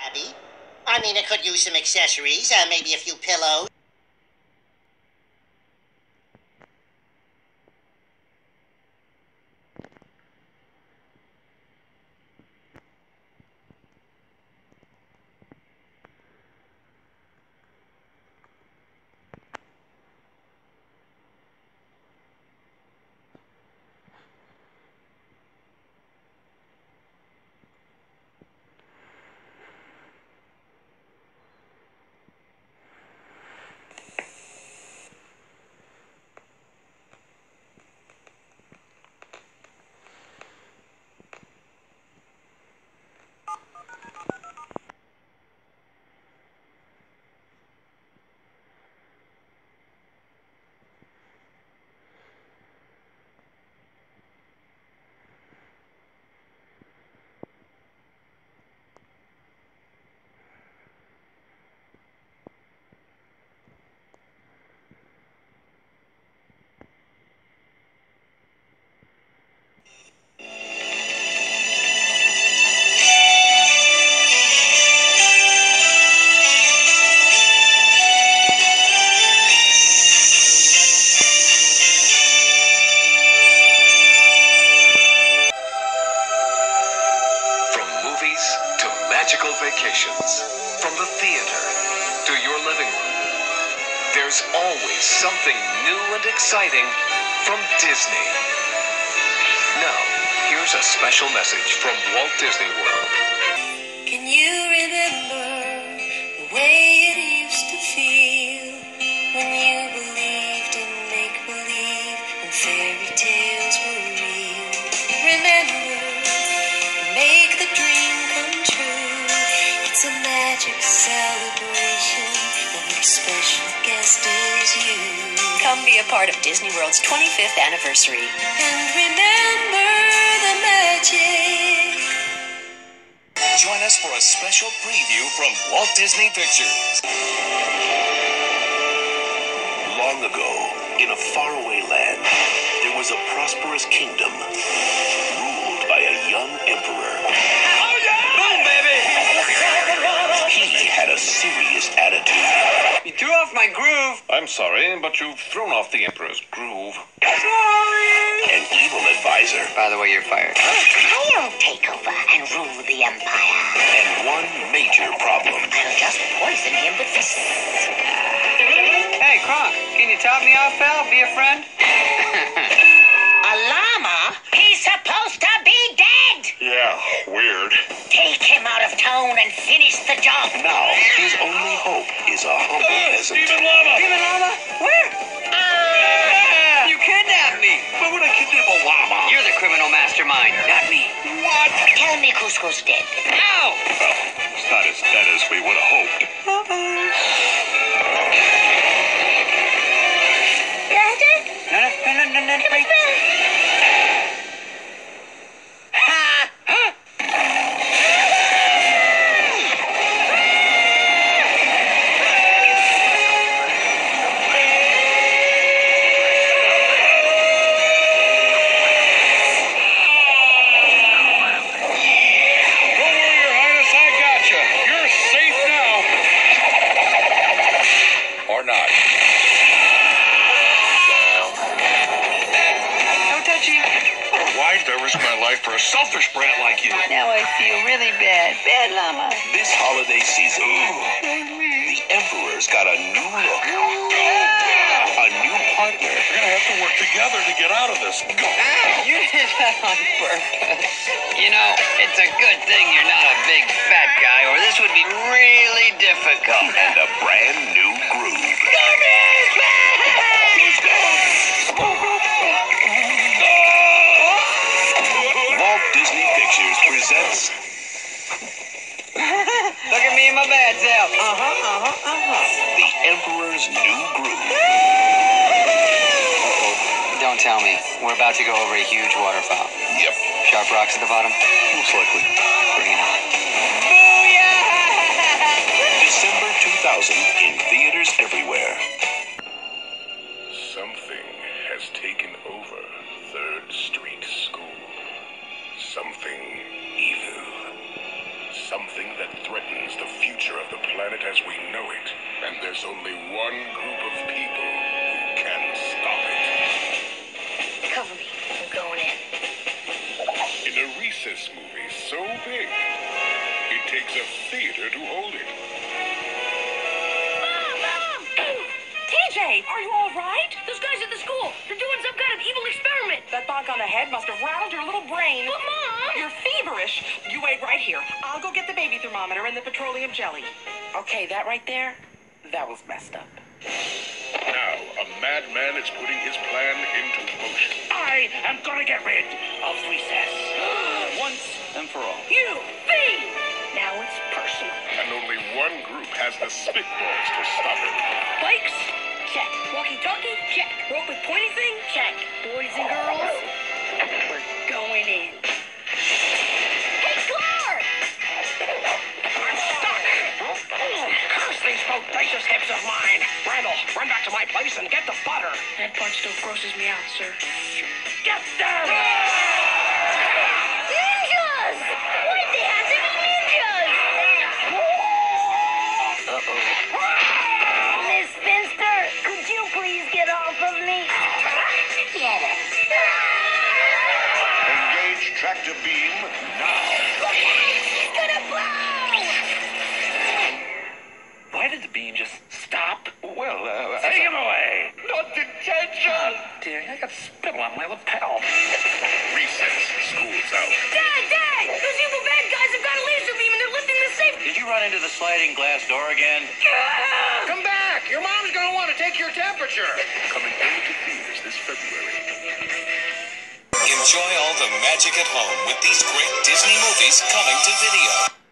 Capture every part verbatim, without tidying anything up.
Abby. I mean, I could use some accessories, uh, maybe a few pillows. Magical vacations, from the theater to your living room. There's always something new and exciting from Disney. Now, here's a special message from Walt Disney World. Can you remember the way it used to feel when you believed in make-believe and fairy tales were real? Remember, make the dream come true. It's a magic celebration, and your special guest is you. Come be a part of Disney World's twenty-fifth anniversary. And remember the magic. Join us for a special preview from Walt Disney Pictures. Long ago, in a faraway land, there was a prosperous kingdom ruled by a young emperor. Oh, yeah! Boom, baby! He had a serious attitude. You threw off my groove. I'm sorry, but you've thrown off the Emperor's groove. Sorry! An evil advisor. By the way, you're fired. I'll take over and rule the Empire. And one major problem. I'll just poison him with this. Hey, Kronk, can you top me off, pal? Be a friend? A llama? He's supposed to be dead! Yeah, weird. Take him out of town and finish the job. Now, his only hope is a humble peasant. Demon Llama! Demon Llama? Where? Ah! You kidnapped me! Why would I kidnap a llama? You're the criminal mastermind, not me. What? Tell me Cusco's dead. Ow! Well, it's not as dead as we would have hoped. No, no, no, no, no, no, wait. Ha! Don't worry, Your Highness, I gotcha. You're safe now. Or not. No touchy. Why did I risk my life for a selfish brat like you? Now I feel really bad. Bad llama. This holiday season, the Emperor's got a new look. A new partner. We're gonna have to work together to get out of this. Go. Ah, you did that on purpose. You know, it's a good thing you're not a big fat guy, or this would be really difficult. And a brand new groove. Walt Disney Pictures presents Look at me in my bad self. Uh-huh, uh-huh, uh-huh. The Emperor's New Groove. Don't tell me. We're about to go over a huge waterfall. Yep, Sharp rocks at the bottom. most likely. Bring it on. December two thousand in theaters everywhere. Something has taken over Third Street School. Something evil. Something that threatens the future of the planet as we know it, and there's only one group of people who can stop it. Cover me. I'm going in. In a recess movie so big, it takes a theater to hold it. Mom! Mom! T J, are you all right? Those guys at the school, they're doing some kind of evil experiment. That bonk on the head must have rattled your little brain. But, Mom! You're feverish. You wait right here. I'll go get the baby thermometer and the petroleum jelly. Okay, that right there, that was messed up. Now, a madman is putting his plan into motion. I am gonna get rid of recess. Once and for all. You fiend! Now it's personal. And only one group has the spitballs to stop it. Bikes? Check. Walkie-talkie? Check. Rope with pointy thing? Check. Boys and girls? We're going in. Hey, Clark! I'm stuck. Curse these bodacious hips of mine. Randall, run back to my place and get the butter. That part still grosses me out, sir. Get them! Ninjas! Why'd they have to be ninjas? Uh-oh. Miss Finster, could you please get off of me? Get it. Engage tractor beam now. He's gonna blow! Why did the beam just stop? Well, uh... Take him away! Not detention! Dear, I got spittle on my lapel. Recess, school's out. Dad, Dad! Those evil bad guys have got a laser beam and they're lifting the safe. Did you run into the sliding glass door again? Come back! Your mom's gonna want to take your temperature. Coming only to theaters this February. Enjoy all the magic at home with these great Disney movies coming to video.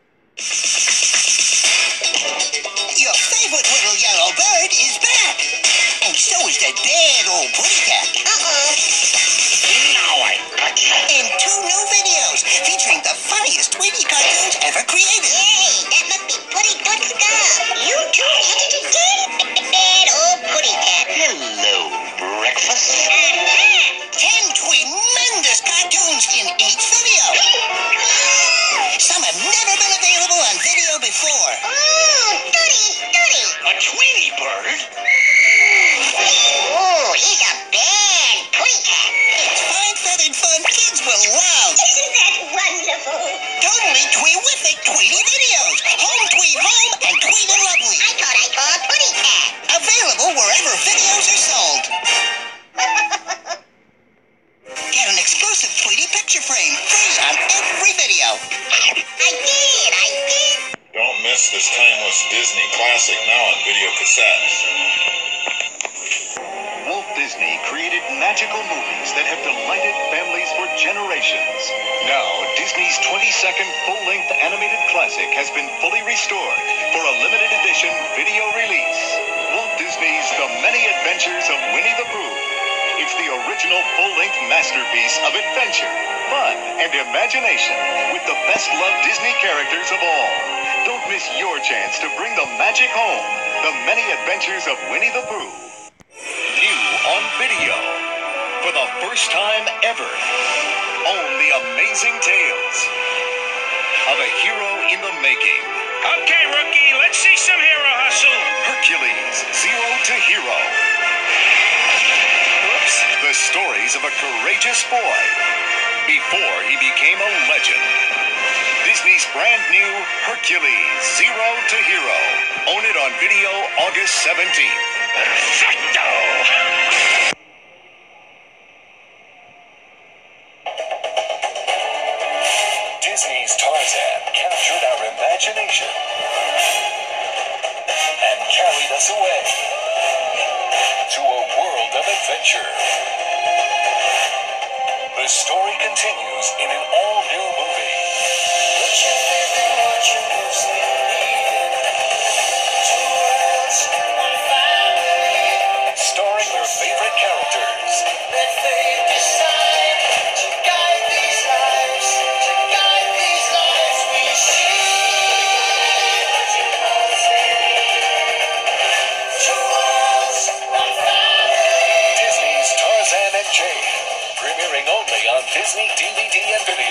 Your favorite little yellow bird is back. And so is that bad old putty cat. Uh-oh. Now I got you. And two new videos featuring the funniest Tweety cartoons ever created. Hey, that must be Putty Good Stuff. You two edited it? Bad old Putty Cat. Hello, breakfast. Uh-huh. Ten tremendous cartoons in each video. Some have never been available on video before. Ooh, goody, goody. A Tweety bird? Oh, he's a bad Putty Cat. It's fine-feathered fun kids will love. Isn't that wonderful? Totally Tweewific Tweety videos. Home Tweet Home and Tweet and Lovely. I thought I called Putty Cat. Available wherever videos are sold. Get an exclusive Tweety picture frame free on every video. I did, I did. Don't miss this timeless Disney classic now on video cassette. Walt Disney created magical movies that have delighted families for generations. Now, Disney's twenty-second full-length animated classic has been fully restored for a limited edition video release. Walt Disney's The Many Adventures of Winnie the Pooh. It's the original full-length masterpiece of adventure, fun, and imagination with the best-loved Disney characters of all. Don't miss your chance to bring the magic home. The Many Adventures of Winnie the Pooh. New on video. For the first time ever. Own the amazing tales of a hero in the making. Okay, rookie, let's see some hero hustle. Hercules, Zero to Hero. Oops. The stories of a courageous boy before he became a legend. Disney's brand new Hercules, Zero to Hero. Own it on video August seventeenth. Perfecto! Disney's Tarzan captured our imagination and carried us away to a world of adventure. The story continues in an all-new movie. Starring their favorite characters. Disney's Tarzan and Jane, premiering only on Disney D V D and video.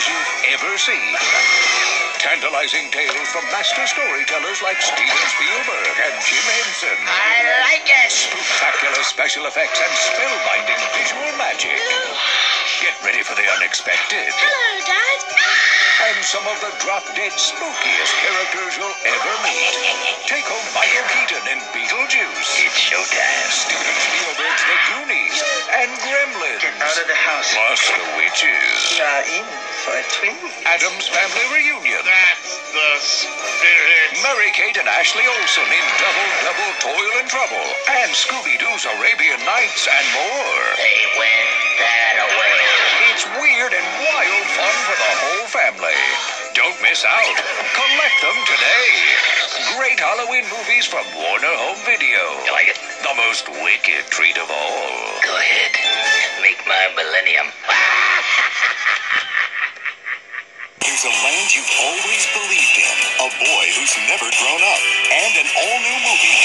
you've ever seen. Tantalizing tales from master storytellers like Steven Spielberg and Jim Henson. I like it. Spectacular special effects and spellbinding visual magic. Get ready for the unexpected. Hello, Dad. And some of the drop-dead spookiest characters you'll ever meet. Take home Michael Keaton in Beetlejuice. It's showtime. Steven Spielberg's The Goonies and Gremlins. Get out of the house. Plus the witches. You're in for a treat. Adam's Family Reunion. That's the spirit. Mary-Kate and Ashley Olsen in Double Double Toil and Trouble. And Scooby-Doo's Arabian Nights and more. They went that away. It's weird and wild fun for the whole family. Don't miss out. Collect them today. Great Halloween movies from Warner Home Video. You like it? The most wicked treat of all. Go ahead. Make my millennium. There's a land you've always believed in, a boy who's never grown up, and an all-new movie